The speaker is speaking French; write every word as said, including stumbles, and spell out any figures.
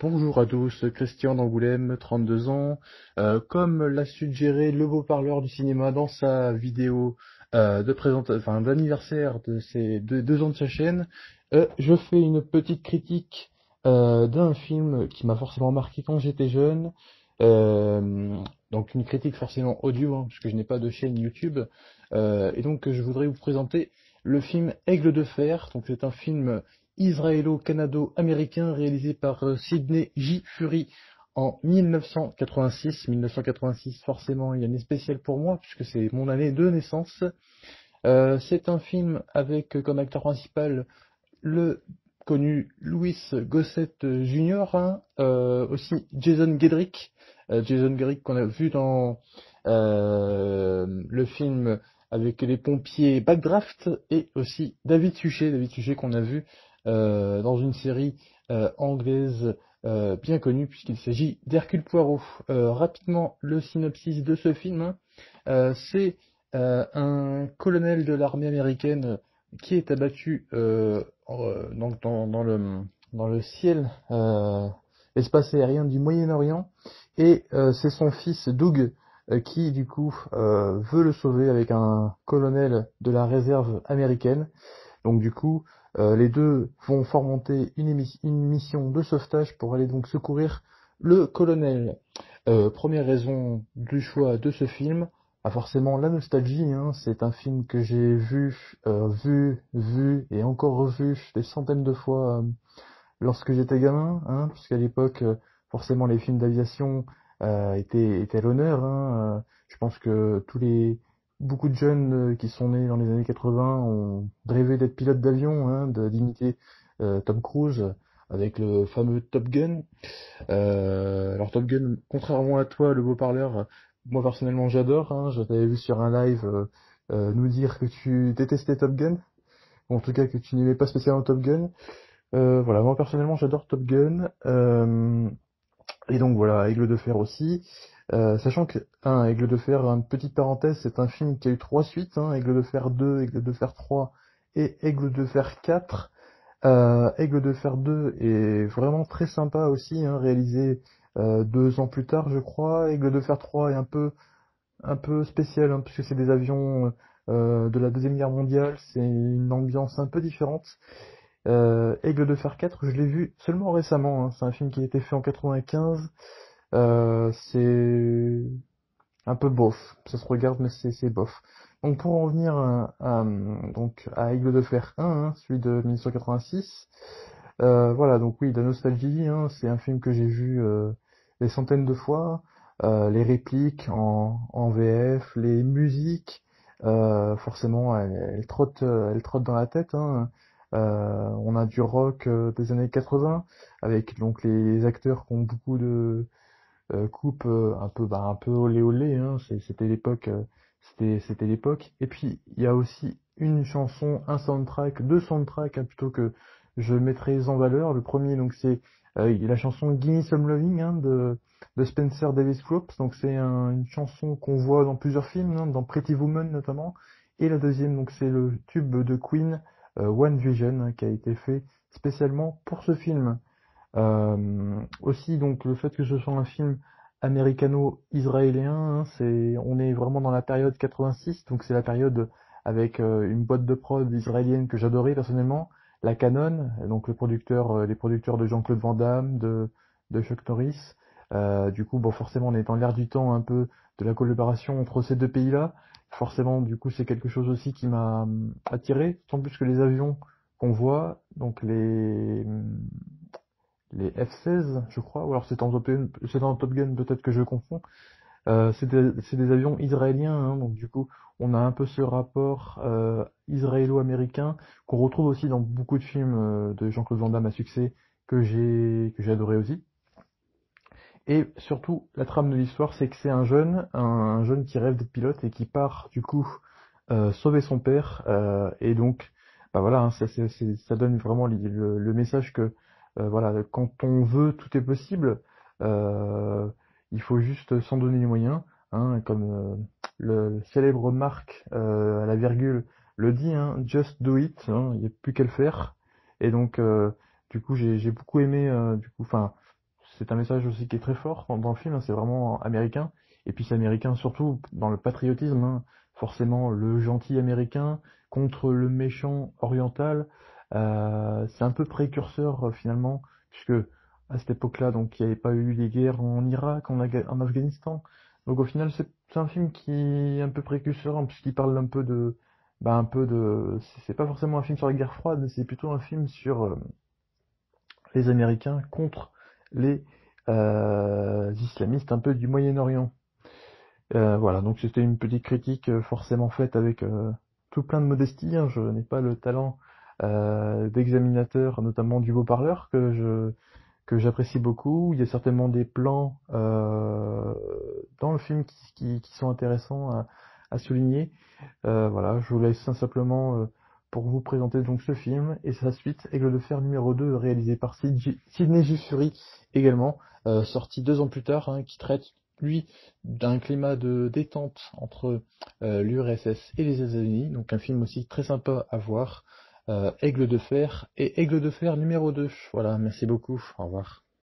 Bonjour à tous, Christian d'Angoulême, trente-deux ans. Euh, comme l'a suggéré le beau parleur du cinéma dans sa vidéo euh, de présentation, enfin, d'anniversaire de ces deux, deux ans de sa chaîne, euh, je fais une petite critique euh, d'un film qui m'a forcément marqué quand j'étais jeune. Euh, donc une critique forcément audio, hein, puisque je n'ai pas de chaîne YouTube. Euh, et donc je voudrais vous présenter le film Aigle de fer. Donc c'est un film israélo-canado-américain réalisé par euh, Sidney J. Furie en mille neuf cent quatre-vingt-six. mille neuf cent quatre-vingt-six, forcément, il y a une année spéciale pour moi, puisque c'est mon année de naissance. Euh, c'est un film avec euh, comme acteur principal le connu Louis Gossett junior, hein, euh, aussi Jason Gedrick, euh, Jason Gedrick qu'on a vu dans euh, le film avec les pompiers Backdraft, et aussi David Suchet, David Suchet qu'on a vu euh, dans une série euh, anglaise euh, bien connue puisqu'il s'agit d'Hercule Poirot. Euh, rapidement, le synopsis de ce film, hein, euh, c'est euh, un colonel de l'armée américaine qui est abattu euh, euh, donc dans, dans le, dans le ciel euh, espace aérien du Moyen-Orient, et euh, c'est son fils Doug euh, qui du coup euh, veut le sauver avec un colonel de la réserve américaine. Donc du coup euh, les deux vont fomenter une, émi- une mission de sauvetage pour aller donc secourir le colonel. Euh, première raison du choix de ce film, ah, forcément la nostalgie, hein. C'est un film que j'ai vu, euh, vu, vu et encore revu des centaines de fois euh, lorsque j'étais gamin, hein, puisqu'à l'époque, euh, forcément les films d'aviation euh, étaient, étaient à l'honneur, hein. Euh, je pense que tous les beaucoup de jeunes euh, qui sont nés dans les années quatre-vingts ont rêvé d'être pilote d'avion, hein, de- d'imiter euh, Tom Cruise avec le fameux Top Gun. Euh, alors Top Gun, contrairement à toi, le beau parleur, moi personnellement j'adore, hein. Je t'avais vu sur un live euh, euh, nous dire que tu détestais Top Gun, ou en tout cas que tu n'aimais pas spécialement Top Gun. Euh, voilà, moi personnellement j'adore Top Gun. Euh, et donc voilà, Aigle de Fer aussi. Euh, sachant que, un, Aigle de Fer, une petite parenthèse, c'est un film qui a eu trois suites, hein, Aigle de Fer deux, Aigle de Fer trois et Aigle de Fer quatre. Euh, Aigle de Fer deux est vraiment très sympa aussi, hein, réalisé euh, deux ans plus tard, je crois. Aigle de Fer trois est un peu, un peu spécial, hein, puisque c'est des avions euh, de la Deuxième Guerre mondiale, c'est une ambiance un peu différente. Euh, Aigle de Fer quatre, je l'ai vu seulement récemment, hein, c'est un film qui a été fait en quatre-vingt-quinze. Euh, c'est un peu bof, ça se regarde mais c'est c'est bof. Donc pour en venir à, à, donc à Aigle de Fer un, hein, celui de mille neuf cent quatre-vingt-six, euh, voilà, donc oui, la nostalgie, hein, c'est un film que j'ai vu euh, des centaines de fois. Euh, les répliques en, en V F, les musiques, euh, forcément, elles, elles trottent, euh, elles trottent dans la tête, hein. Euh, on a du rock euh, des années quatre-vingts, avec donc les acteurs qui ont beaucoup de euh, coupes euh, un peu, bah, un peu olé olé, hein. C'est- C'était l'époque, euh, c'était, c'était l'époque. Et puis il y a aussi une chanson, un soundtrack, deux soundtracks, hein, plutôt que je mettrais en valeur. Le premier, donc c'est euh, la chanson Gimme Some Loving, hein, de, de Spencer Davis Groups. Donc c'est un- une chanson qu'on voit dans plusieurs films, hein, dans Pretty Woman notamment. Et la deuxième, donc c'est le tube de Queen, euh, One Vision, hein, qui a été fait spécialement pour ce film. Euh, aussi, donc, le fait que ce soit un film américano-israélien, hein, c'est, on est vraiment dans la période quatre-vingt-six, donc c'est la période avec euh, une boîte de prod israélienne que j'adorais personnellement, la Canon, donc le producteur, euh, les producteurs de Jean-Claude Van Damme, de, de Chuck Norris. Euh, du coup, bon, forcément, on est dans l'air du temps un peu de la collaboration entre ces deux pays-là. Forcément, du coup, c'est quelque chose aussi qui m'a hum, attiré, tant plus que les avions qu'on voit, donc les les F seize, je crois, ou alors c'est en Top Gun, c'est en Top Gun, peut-être que je confonds. Euh, c'est des, c'est des avions israéliens, hein, donc du coup, on a un peu ce rapport euh, israélo-américain qu'on retrouve aussi dans beaucoup de films euh, de Jean-Claude Van Damme à succès que j'ai que j'ai adoré aussi. Et surtout, la trame de l'histoire, c'est que c'est un jeune, un, un jeune qui rêve d'être pilote et qui part du coup euh, sauver son père. Euh, et donc, bah voilà, hein, ça, c'est- c'est- ça donne vraiment le, le- le message que euh, voilà, quand on veut, tout est possible. Euh, il faut juste s'en donner les moyens, hein, comme euh, le célèbre Marc euh, à la virgule le dit, hein, just do it. Hein, il n'y a plus qu'à le faire. Et donc, euh, du coup, j'ai j'ai beaucoup aimé, euh, du coup, enfin. c'est un message aussi qui est très fort dans, dans le film, hein, c'est vraiment américain, et puis c'est américain surtout dans le patriotisme, hein, forcément le gentil américain contre le méchant oriental, euh, c'est un peu précurseur euh, finalement, puisque à cette époque-là, donc il n'y avait pas eu les guerres en Irak, en, Aga- en Afghanistan, donc au final c'est c'est un film qui est un peu précurseur, hein, puisqu'il parle un peu de, bah un peu de, c'est c'est pas forcément un film sur la guerre froide, mais c'est plutôt un film sur euh, les Américains contre les euh, islamistes un peu du Moyen-Orient. Euh, voilà, donc c'était une petite critique euh, forcément faite avec euh, tout plein de modestie, hein. Je n'ai pas le talent euh, d'examinateur, notamment du beau-parleur, que je que j'apprécie beaucoup. Il y a certainement des plans euh, dans le film qui, qui, qui sont intéressants à, à souligner. Euh, voilà, je vous laisse simplement euh, pour vous présenter donc ce film et sa suite, Aigle de fer numéro deux, réalisé par Sid- J- Sidney J. Furie également, euh, sorti deux ans plus tard, hein, qui traite, lui, d'un climat de détente entre euh, l'U R S S et les États-Unis, donc un film aussi très sympa à voir, euh, Aigle de fer et Aigle de fer numéro deux. Voilà, merci beaucoup, au revoir.